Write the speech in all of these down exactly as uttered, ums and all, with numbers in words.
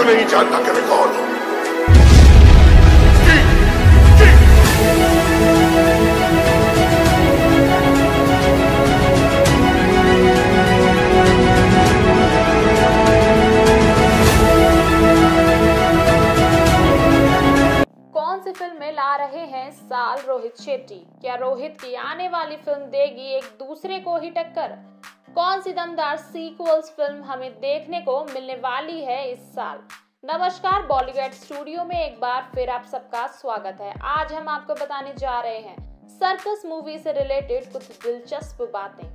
नहीं जानता कि मैं कौन हूं। कौन सी फिल्में ला रहे हैं साल रोहित शेट्टी? क्या रोहित की आने वाली फिल्म देगी एक दूसरे को ही टक्कर? कौन सी दमदार सीक्वल्स फिल्म हमें देखने को मिलने वाली है इस साल? नमस्कार, बॉलीवुड स्टूडियो में एक बार फिर आप सबका स्वागत है। आज हम आपको बताने जा रहे हैं सर्कस मूवी से रिलेटेड कुछ दिलचस्प बातें।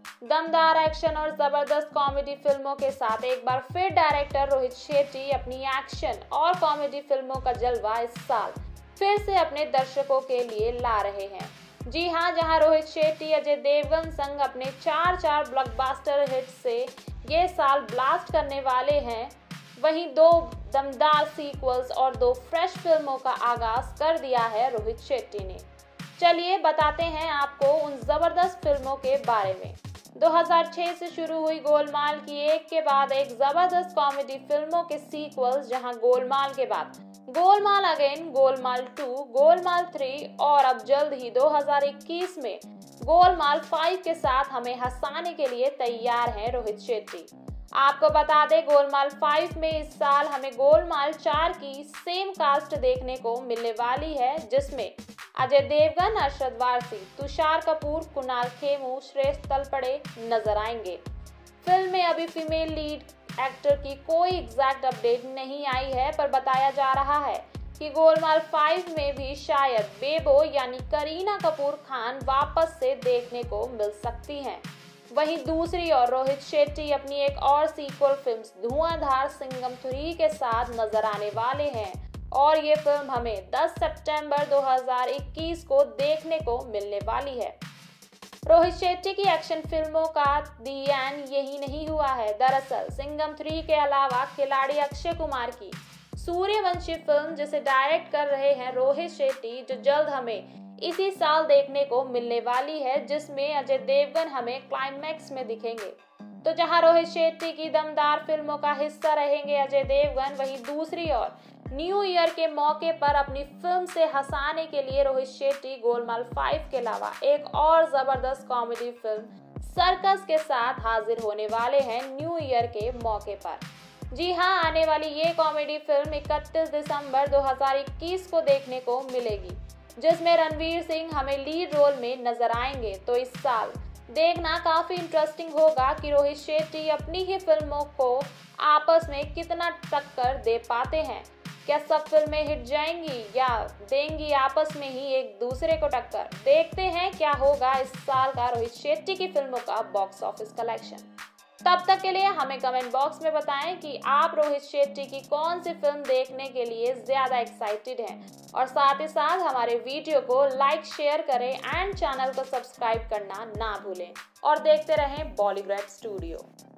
दमदार एक्शन और जबरदस्त कॉमेडी फिल्मों के साथ एक बार फिर डायरेक्टर रोहित शेट्टी अपनी एक्शन और कॉमेडी फिल्मों का जलवा इस साल फिर से अपने दर्शकों के लिए ला रहे हैं। जी हां, जहां रोहित शेट्टी अजय देवगन संग अपने चार चार ब्लॉकबस्टर हिट से ये साल ब्लास्ट करने वाले हैं, वहीं दो दमदार सीक्वल्स और दो फ्रेश फिल्मों का आगाज कर दिया है रोहित शेट्टी ने। चलिए बताते हैं आपको उन जबरदस्त फिल्मों के बारे में। दो हज़ार छह से शुरू हुई गोलमाल की एक के बाद एक जबरदस्त कॉमेडी फिल्मों के सीक्वल्स, जहां गोलमाल के बाद Golmaal again, Golmaal two, Golmaal three और अब जल्द ही दो हज़ार इक्कीस में गोलमाल फाइव के साथ हमें हंसाने के लिए तैयार हैं रोहित शेट्टी। आपको बता दें, गोलमाल फाइव में इस साल हमें गोलमाल चार की सेम कास्ट देखने को मिलने वाली है, जिसमें अजय देवगन, अरशद वारसी, तुषार कपूर, कुणाल खेमू, श्रेष्ठ तलपड़े नजर आएंगे। फिल्म में अभी फीमेल लीड एक्टर की कोई एग्जैक्ट अपडेट नहीं आई है, पर बताया जा रहा है कि गोलमाल फाइव में भी शायद बेबो यानी करीना कपूर खान वापस से देखने को मिल सकती हैं। वहीं दूसरी ओर रोहित शेट्टी अपनी एक और सीक्वल फिल्म धुआंधार सिंघम थ्री के साथ नजर आने वाले हैं और ये फिल्म हमें दस सितंबर दो हज़ार इक्कीस को देखने को मिलने वाली है। रोहित शेट्टी की एक्शन फिल्मों का दी एंड यही नहीं हुआ है। दरअसल सिंघम थ्री के अलावा खिलाड़ी अक्षय कुमार की सूर्यवंशी फिल्म, जिसे डायरेक्ट कर रहे हैं रोहित शेट्टी, जो जल्द हमें इसी साल देखने को मिलने वाली है, जिसमें अजय देवगन हमें क्लाइमैक्स में दिखेंगे। तो जहां रोहित शेट्टी की दमदार फिल्मों का हिस्सा रहेंगे अजय देवगन, वहीं दूसरी ओर न्यू ईयर के मौके पर अपनी फिल्म से हंसाने के लिए रोहित शेट्टी गोलमाल फाइव के अलावा एक और जबरदस्त कॉमेडी फिल्म सर्कस के साथ हाजिर होने वाले हैं न्यू ईयर के मौके पर। जी हां, आने वाली ये कॉमेडी फिल्म इकतीस दिसंबर दो हज़ार इक्कीस को देखने को मिलेगी, जिसमें रणवीर सिंह हमें लीड रोल में नजर आएंगे। तो इस साल देखना काफी इंटरेस्टिंग होगा कि रोहित शेट्टी अपनी ही फिल्मों को आपस में कितना टक्कर दे पाते हैं। क्या सब फिल्में हिट जाएंगी या देंगी आपस में ही एक दूसरे को टक्कर? देखते हैं क्या होगा इस साल का रोहित शेट्टी की फिल्मों का बॉक्स ऑफिस कलेक्शन। तब तक के लिए हमें कमेंट बॉक्स में बताएं कि आप रोहित शेट्टी की कौन सी फिल्म देखने के लिए ज्यादा एक्साइटेड हैं, और साथ ही साथ हमारे वीडियो को लाइक, शेयर करें एंड चैनल को सब्सक्राइब करना ना भूलें और देखते रहें बॉलीवुड स्टूडियो।